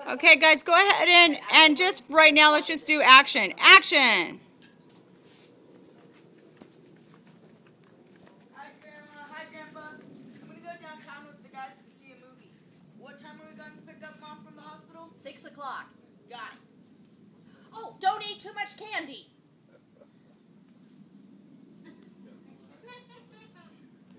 Okay, guys, go ahead and just right now, let's just do action. Action! Hi, Grandma. Hi, Grandpa. I'm going to go downtown with the guys to see a movie. What time are we going to pick up Mom from the hospital? 6 o'clock. Got it. Oh, don't eat too much candy.